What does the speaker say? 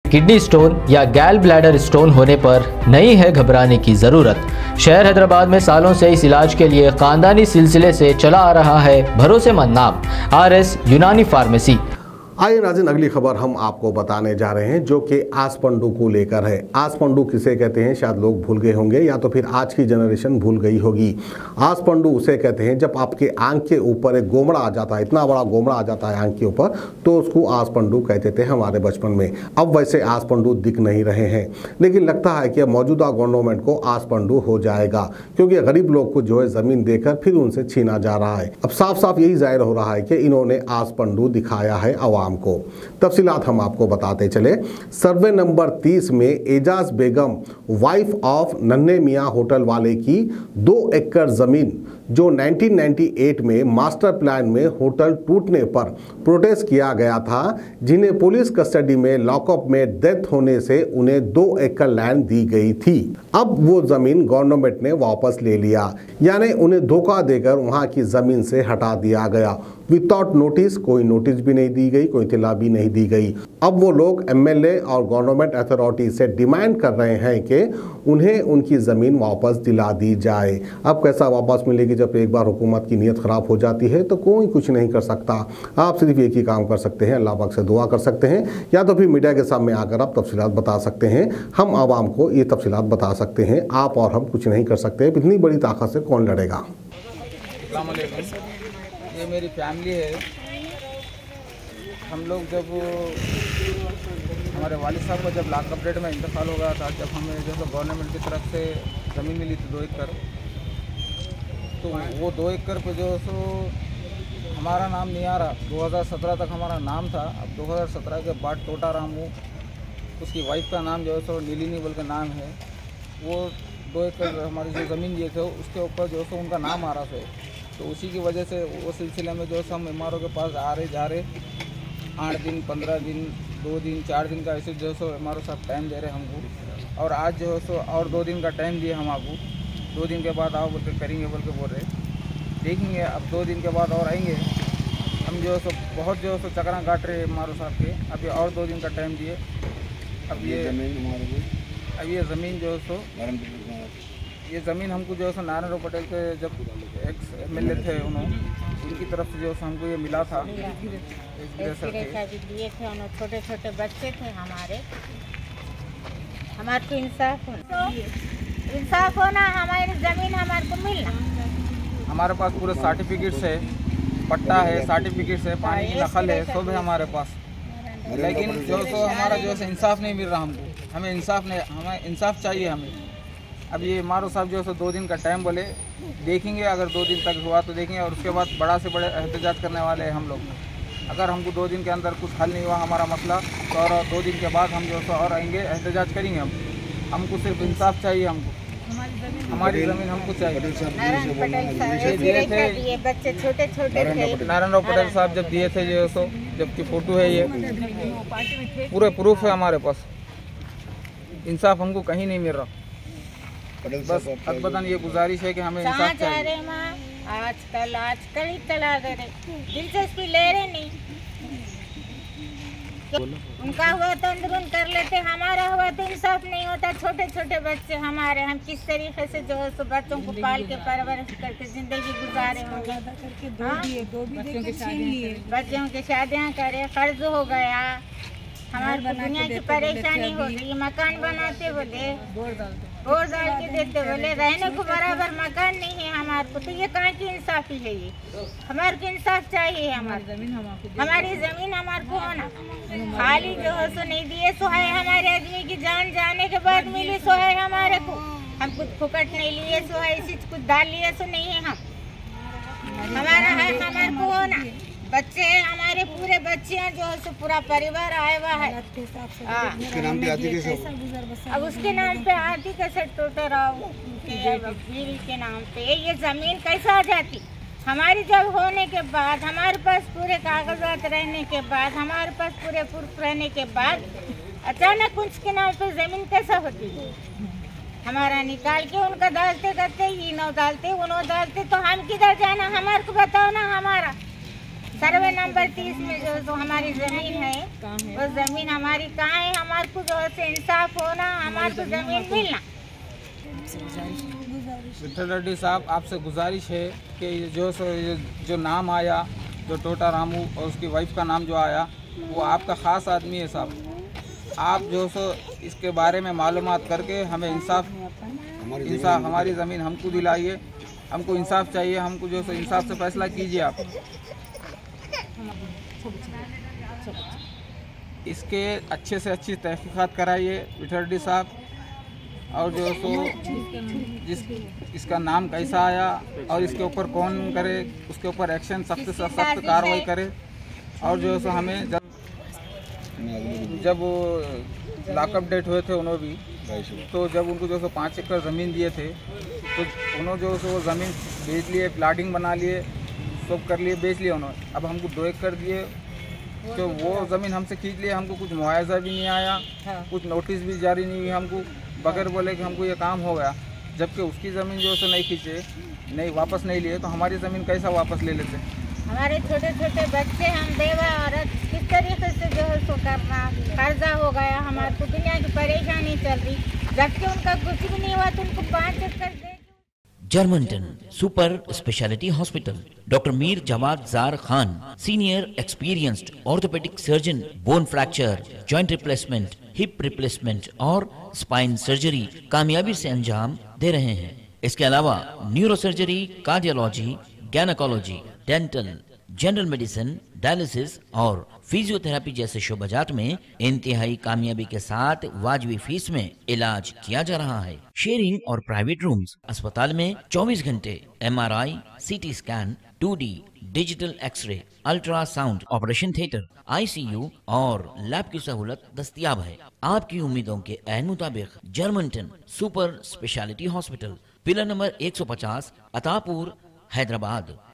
Kidney stone या गैल bladder stone होने पर नहीं है घबराने की ज़रूरत। शहर हैदराबाद में सालों से इस इलाज के लिए खानदानी सिलसिले से चला आ रहा है भरोसेमंद नाम RS यूनानी फार्मेसी। आइए नाज़रीन, अगली खबर हम आपको बताने जा रहे हैं जो कि आसपंडू को लेकर है। आसपंडू किसे कहते हैं शायद लोग भूल गए होंगे या तो फिर आज की जनरेशन भूल गई होगी। आसपंडू उसे कहते हैं जब आपके आंख के ऊपर एक गोमड़ा आ जाता है, इतना बड़ा गोमड़ा आ जाता है आंख के ऊपर, तो उसको आसपंडू कहते थे हमारे बचपन में। अब वैसे आसपंडू दिख नहीं रहे हैं, लेकिन लगता है कि मौजूदा गवर्नमेंट को आसपंडू हो जाएगा, क्योंकि गरीब लोग को जो है ज़मीन देकर फिर उनसे छीना जा रहा है। अब साफ साफ यही जाहिर हो रहा है कि इन्होंने आसपंडू दिखाया है आवाम को। तफसीलात हम आपको बताते चले। सर्वे नंबर 30 में एजाज बेगम वाइफ ऑफ नन्हे मियां होटल वाले की 2 एकड़ जमीन जो 1998 में मास्टर प्लान में होटल टूटने पर प्रोटेस्ट किया गया था, जिन्हें पुलिस कस्टडी में लॉकअप में डेथ होने से उन्हें 2 एकड़ लैंड दी गई थी। अब वो जमीन गवर्नमेंट ने वापस ले लिया, यानी उन्हें धोखा देकर वहां की जमीन से हटा दिया गया विदाउट नोटिस। कोई नोटिस भी नहीं दी गई, कोई इत्तला भी नहीं दी गई। अब वो लोग MLA और गवर्नमेंट अथॉरिटी से डिमांड कर रहे हैं कि उन्हें उनकी ज़मीन वापस दिला दी जाए। अब कैसा वापस मिलेगी जब एक बार हुकूमत की नीयत ख़राब हो जाती है तो कोई कुछ नहीं कर सकता। आप सिर्फ एक ही काम कर सकते हैं, अल्लाह पाक से दुआ कर सकते हैं, या तो फिर मीडिया के सामने आकर आप तफसीलात बता सकते हैं। हम आवाम को ये तफसीलात बता सकते हैं, आप और हम कुछ नहीं कर सकते। इतनी बड़ी ताकत से कौन लड़ेगा। ये मेरी फैमिली है। हम लोग जब हमारे वालिद साहब को जब लॉकअप डेट में इंतकाल हो गया था, जब हमें जो गवर्नमेंट की तरफ से ज़मीन मिली थी 2 एकड़, तो वो 2 एकड़ पे जो सो हमारा नाम नहीं आ रहा। 2017 तक हमारा नाम था। अब 2017 के बाद टोटा रामू, उसकी वाइफ का नाम जो है सो नीलिनी बोल के नाम है। वो 2 एकड़ हमारी जो ज़मीन दिए थे उसके ऊपर जो सो उनका नाम आ रहा था। तो उसी की वजह से वो सिलसिले में जो हम MRO के पास आ रहे जा रहे 8 दिन 15 दिन 2 दिन 4 दिन का ऐसे जो सो MRO साहब टाइम दे रहे हमको। और आज जो सो और 2 दिन का टाइम दिए हम आपको। 2 दिन के बाद आओ बोल के करेंगे बोल के बोल रहे। देखेंगे अब 2 दिन के बाद और आएंगे हम। जो सो बहुत जो सो चक्रा काट रहे MRO साहब के। अभी और 2 दिन का टाइम दिए। अब ये ज़मीन जो सो ये ज़मीन हमको जो है नारायण राव पटेल के जब MLA थे उनकी तरफ से जो हमको ये मिला था। दिए थे उन्होंने, छोटे छोटे बच्चे थे हमारे को इंसाफ होना, हमारी ज़मीन हमारे को मिलना। हमारे पास पूरे सर्टिफिकेट्स है, पट्टा है, सर्टिफिकेट्स है, पानी की नकल है, सब है हमारे पास। लेकिन जो सो हमारा जो है इंसाफ नहीं मिल रहा हमको। हमें इंसाफ नहीं, हमें इंसाफ चाहिए हमें। अब ये MRO साहब जो है 2 दिन का टाइम बोले, देखेंगे अगर 2 दिन तक हुआ तो देखेंगे, और उसके बाद बड़ा से बड़े एहतजाज करने वाले हैं हम लोग। अगर हमको 2 दिन के अंदर कुछ हल नहीं हुआ हमारा मसला, तो और 2 दिन के बाद हम जो है और आएंगे, एहतजाज करेंगे। हमको सिर्फ इंसाफ चाहिए, हमको हमारी ज़मीन हमको चाहिए। बच्चे छोटे छोटे नारायण राव पटेल साहब जब दिए थे जो सो, जबकि फ़ोटो है, ये पूरे प्रूफ है हमारे पास। इंसाफ हमको कहीं नहीं मिल रहा। बस अदबतन ये गुजारिश है कि हमें इंसाफ चाहिए। आजकल ही चला दे रहे, दिलचस्पी ले रहे नहीं। उनका हुआ तो अंदरून कर लेते, हमारा हुआ तो इंसाफ नहीं होता। छोटे छोटे बच्चे हमारे, हम किस तरीके से जो है बच्चों को पाल के परवरिश करके जिंदगी गुजारे होंगे। बच्चों की शादियाँ करे, कर्ज हो गया, हमारे दुनिया की परेशानी हो गई। मकान बनाते बोले, बोर डाल के देते बोले, रहने को बराबर मकान नहीं है हमारे को। तो ये कहाँ की इंसाफी है? ये हमारे को इंसाफ चाहिए। हमारी ज़मीन हमारे को होना। खाली जो है सो नहीं दिए, सो है हमारे आदमी की जान जाने के बाद मिली, सो है हमारे को। हम कुछ फुकट नहीं लिए, सो है इसी कुछ डाल लिए, सो नहीं है। हम हमारा है, हमारे को होना। बच्चे हैं हमारे, पूरे बच्चे हैं जो है पूरा परिवार आया हुआ है। अब उसके नाम पे आती कैसे टोटे रहो बीवी के नाम पे ये ज़मीन कैसे आ जाती? हमारी जब होने के बाद, हमारे पास पूरे कागजात रहने के बाद, हमारे पास पूरे प्रूफ रहने के बाद अचानक उसके नाम पे ज़मीन कैसा होती है? हमारा निकाल के उनका डालते करते, ये नौ डालते वो नौ डालते, तो हम किधर जाना? हमारे को बताओ ना। हमारा सर्वे नंबर 30 में जो हमारी जमीन है, वो जमीन हमारी कहाँ है? हमारे को जो है इंसाफ होना, हमारे को जमीन मिलना। विठल रेड्डी साहब, आपसे गुजारिश है कि जो नाम आया, जो टोटा रामू और उसकी वाइफ का नाम जो आया, वो आपका ख़ास आदमी है साहब। आप इसके बारे में मालूमात करके हमें इंसाफ हमारी ज़मीन हमको दिलाइए। हमको इंसाफ चाहिए, हमको इंसाफ से फैसला कीजिए आप। इसके अच्छे से अच्छी तहकीकात कराइए विठल रेड्डी साहब, और इसका नाम कैसा आया और इसके ऊपर कौन करे, उसके ऊपर एक्शन सख्त से सख्त कार्रवाई करे। और हमें जब लॉकअप डेट हुए थे उन्होंने भी, तो जब उनको 5 एकड़ ज़मीन दिए थे, तो उन्होंने वो ज़मीन बेच लिए, प्लाटिंग बना लिए, सब कर लिए, बेच लिए उन्होंने। अब हमको 2 एकड़ दिए, तो वो ज़मीन हमसे खींच लिए। हमको कुछ मुआवजा भी नहीं आया, कुछ नोटिस भी जारी नहीं हुई हमको, बगैर बोले कि हमको ये काम हो गया। जबकि उसकी ज़मीन नहीं खींचे, नहीं वापस नहीं लिए, तो हमारी ज़मीन कैसा वापस ले लेते? हमारे छोटे छोटे बच्चे, हम बेवा औरत, किस तरीके से करना, कर्जा हो गया, हमारे को दुनिया की परेशानी चल रही, जबकि उनका कुछ भी नहीं हुआ, तो उनको 5 एकड़ दे। Germanton super speciality hospital, doctor Mir Jawad Jar Khan, senior experienced orthopaedic surgeon, bone fracture, joint replacement, hip replacement और स्पाइन सर्जरी कामयाबी से अंजाम दे रहे हैं। इसके अलावा neuro surgery, cardiology, gynaecology, dental, general medicine, dialysis और फिजियोथेरेपी जैसे शोबाजात में इंतहाई कामयाबी के साथ वाजबी फीस में इलाज किया जा रहा है। शेयरिंग और प्राइवेट रूम्स, अस्पताल में 24 घंटे MRI, CT scan, 2D digital x-ray, ultrasound, operation theatre, ICU और लैब की सहूलत दस्तयाब है। आपकी उम्मीदों के ऐन मुताबिक Germanton super speciality hospital, pillar number 150, Attapur, Hyderabad.